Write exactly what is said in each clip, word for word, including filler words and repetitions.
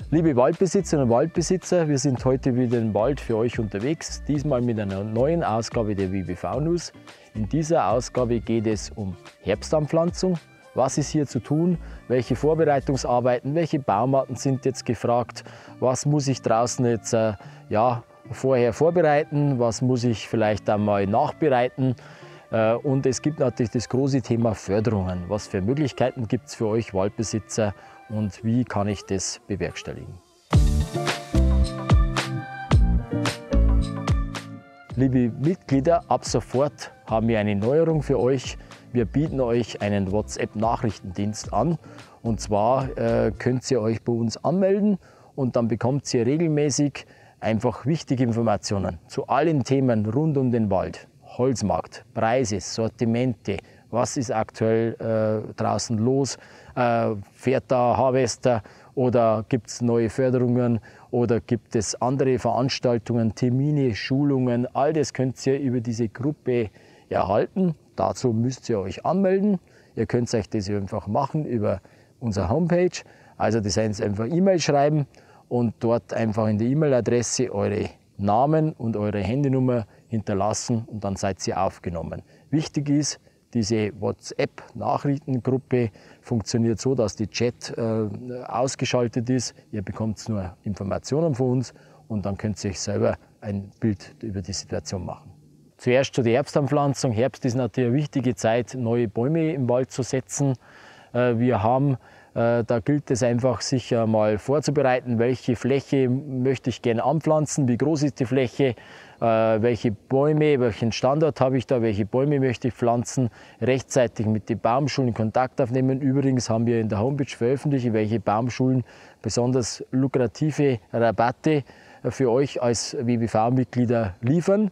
Liebe Waldbesitzerinnen und Waldbesitzer, wir sind heute wieder im Wald für euch unterwegs, diesmal mit einer neuen Ausgabe der W B V News. In dieser Ausgabe geht es um Herbstanpflanzung. Was ist hier zu tun? Welche Vorbereitungsarbeiten, welche Baumarten sind jetzt gefragt? Was muss ich draußen jetzt äh, ja, vorher vorbereiten? Was muss ich vielleicht einmal nachbereiten? Äh, und es gibt natürlich das große Thema Förderungen. Was für Möglichkeiten gibt es für euch Waldbesitzer und wie kann ich das bewerkstelligen? Liebe Mitglieder, ab sofort haben wir eine Neuerung für euch. Wir bieten euch einen WhatsApp-Nachrichtendienst an. Und zwar äh, könnt ihr euch bei uns anmelden und dann bekommt ihr regelmäßig einfach wichtige Informationen zu allen Themen rund um den Wald. Holzmarkt, Preise, Sortimente, was ist aktuell äh, draußen los, äh, fährt da Harvester oder gibt es neue Förderungen oder gibt es andere Veranstaltungen, Termine, Schulungen, all das könnt ihr über diese Gruppe erhalten. Dazu müsst ihr euch anmelden. Ihr könnt euch das einfach machen über unsere Homepage. Also das heißt einfach E-Mail schreiben und dort einfach in der E-Mail-Adresse eure Namen und eure Handynummer hinterlassen und dann seid ihr aufgenommen. Wichtig ist, diese WhatsApp-Nachrichtengruppe funktioniert so, dass die Chat äh, ausgeschaltet ist. Ihr bekommt nur Informationen von uns und dann könnt ihr euch selber ein Bild über die Situation machen. Zuerst zu der Herbstanpflanzung. Herbst ist natürlich eine wichtige Zeit, neue Bäume im Wald zu setzen. Äh, wir haben Da gilt es einfach, sich mal vorzubereiten, welche Fläche möchte ich gerne anpflanzen, wie groß ist die Fläche, welche Bäume, welchen Standort habe ich da, welche Bäume möchte ich pflanzen, rechtzeitig mit den Baumschulen Kontakt aufnehmen. Übrigens haben wir in der Homepage veröffentlicht, welche Baumschulen besonders lukrative Rabatte für euch als W B V-Mitglieder liefern.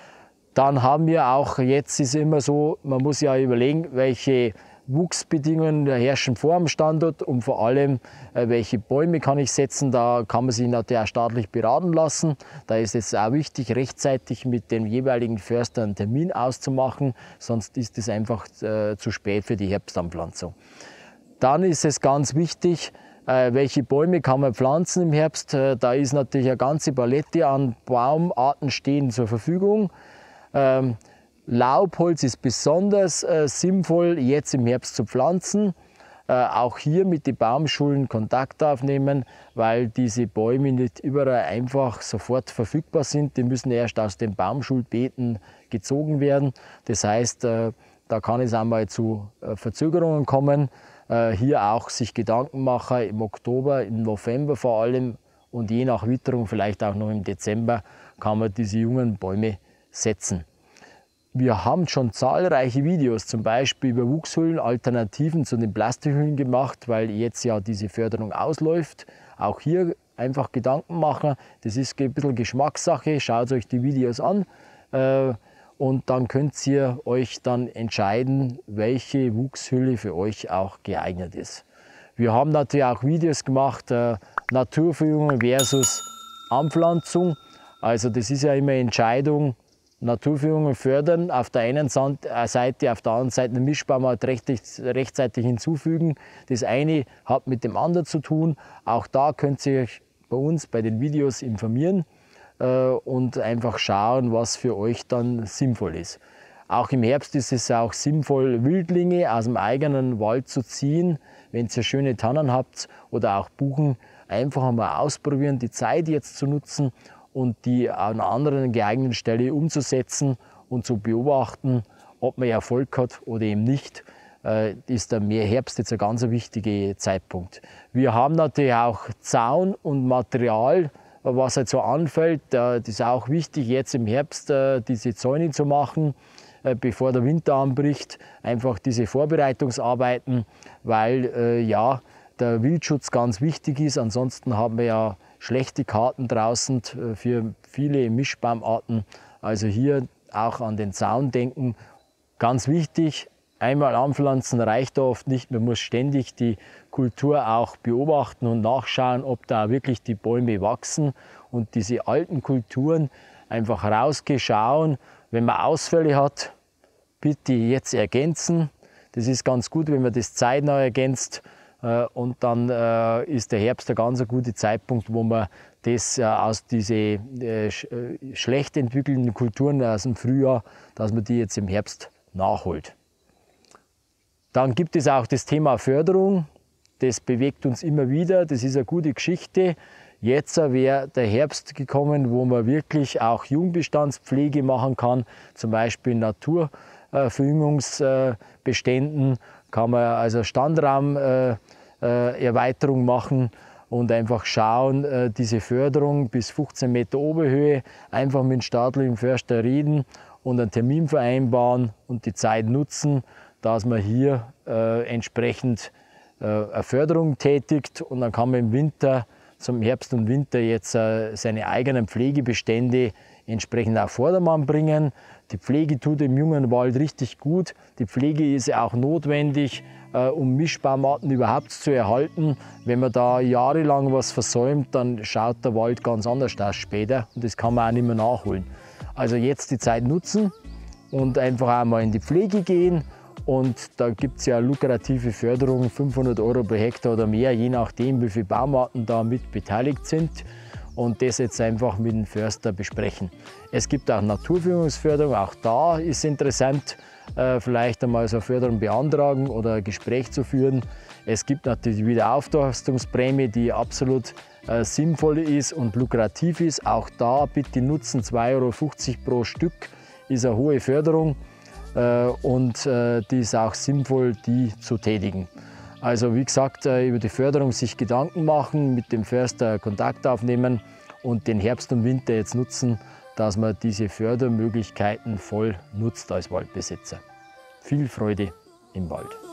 Dann haben wir auch, jetzt ist es immer so, man muss ja überlegen, welche Wuchsbedingungen herrschen vor dem Standort und vor allem, äh, welche Bäume kann ich setzen. Da kann man sich natürlich auch staatlich beraten lassen. Da ist es auch wichtig, rechtzeitig mit dem jeweiligen Förster einen Termin auszumachen, sonst ist es einfach äh, zu spät für die Herbstanpflanzung. Dann ist es ganz wichtig, äh, welche Bäume kann man pflanzen im Herbst. Äh, da ist natürlich eine ganze Palette an Baumarten stehen zur Verfügung. Ähm, Laubholz ist besonders äh, sinnvoll, jetzt im Herbst zu pflanzen. Äh, auch hier mit den Baumschulen Kontakt aufnehmen, weil diese Bäume nicht überall einfach sofort verfügbar sind. Die müssen erst aus den Baumschulbeeten gezogen werden. Das heißt, äh, da kann es einmal zu äh, Verzögerungen kommen. Äh, hier auch sich Gedanken machen im Oktober, im November vor allem und je nach Witterung vielleicht auch noch im Dezember kann man diese jungen Bäume setzen. Wir haben schon zahlreiche Videos, zum Beispiel über Wuchshüllen, Alternativen zu den Plastikhüllen gemacht, weil jetzt ja diese Förderung ausläuft. Auch hier einfach Gedanken machen, das ist ein bisschen Geschmackssache, schaut euch die Videos an äh, und dann könnt ihr euch dann entscheiden, welche Wuchshülle für euch auch geeignet ist. Wir haben natürlich auch Videos gemacht, äh, Naturverjüngung versus Anpflanzung, also das ist ja immer eine Entscheidung, Naturverjüngung fördern, auf der einen Seite, auf der anderen Seite einen Mischbaumart rechtzeitig hinzufügen. Das eine hat mit dem anderen zu tun. Auch da könnt ihr euch bei uns bei den Videos informieren äh, und einfach schauen, was für euch dann sinnvoll ist. Auch im Herbst ist es auch sinnvoll, Wildlinge aus dem eigenen Wald zu ziehen. Wenn ihr schöne Tannen habt oder auch Buchen, einfach einmal ausprobieren, die Zeit jetzt zu nutzen und die an einer anderen geeigneten Stelle umzusetzen und zu beobachten, ob man Erfolg hat oder eben nicht, äh, ist der Herbst jetzt ein ganz wichtiger Zeitpunkt. Wir haben natürlich auch Zaun und Material, was halt so anfällt. Äh, das ist auch wichtig, jetzt im Herbst äh, diese Zäune zu machen, äh, bevor der Winter anbricht. Einfach diese Vorbereitungsarbeiten, weil äh, ja, der Wildschutz ganz wichtig ist. Ansonsten haben wir ja schlechte Karten draußen für viele Mischbaumarten. Also hier auch an den Zaun denken. Ganz wichtig, einmal anpflanzen reicht da oft nicht. Man muss ständig die Kultur auch beobachten und nachschauen, ob da wirklich die Bäume wachsen. Und diese alten Kulturen einfach rausgeschauen. Wenn man Ausfälle hat, bitte jetzt ergänzen. Das ist ganz gut, wenn man das zeitnah ergänzt. Und dann ist der Herbst ein ganz guter Zeitpunkt, wo man das aus diesen schlecht entwickelten Kulturen aus dem Frühjahr, dass man die jetzt im Herbst nachholt. Dann gibt es auch das Thema Förderung. Das bewegt uns immer wieder. Das ist eine gute Geschichte. Jetzt wäre der Herbst gekommen, wo man wirklich auch Jungbestandspflege machen kann, zum Beispiel Naturverjüngungsbeständen, kann man also Standraumerweiterung machen und einfach schauen, diese Förderung bis fünfzehn Meter Oberhöhe, einfach mit dem staatlichen Förster reden und einen Termin vereinbaren und die Zeit nutzen, dass man hier äh, entsprechend äh, eine Förderung tätigt, und dann kann man im Winter, zum Herbst und Winter jetzt äh, seine eigenen Pflegebestände entsprechend auf Vordermann bringen. Die Pflege tut im jungen Wald richtig gut. Die Pflege ist auch notwendig, äh, um Mischbaumarten überhaupt zu erhalten. Wenn man da jahrelang was versäumt, dann schaut der Wald ganz anders aus später, und das kann man auch nicht mehr nachholen. Also jetzt die Zeit nutzen und einfach einmal in die Pflege gehen. Und da gibt es ja lukrative Förderung, fünfhundert Euro pro Hektar oder mehr, je nachdem, wie viele Baumarten da mit beteiligt sind. Und das jetzt einfach mit dem Förster besprechen. Es gibt auch Naturverjüngungsförderung, auch da ist interessant, äh, vielleicht einmal so eine Förderung beantragen oder ein Gespräch zu führen. Es gibt natürlich die Wiederaufforstungsprämie, die absolut äh, sinnvoll ist und lukrativ ist. Auch da bitte nutzen, zwei Euro fünfzig pro Stück ist eine hohe Förderung. Und die ist auch sinnvoll, die zu tätigen. Also wie gesagt, über die Förderung sich Gedanken machen, mit dem Förster Kontakt aufnehmen und den Herbst und Winter jetzt nutzen, dass man diese Fördermöglichkeiten voll nutzt als Waldbesitzer. Viel Freude im Wald.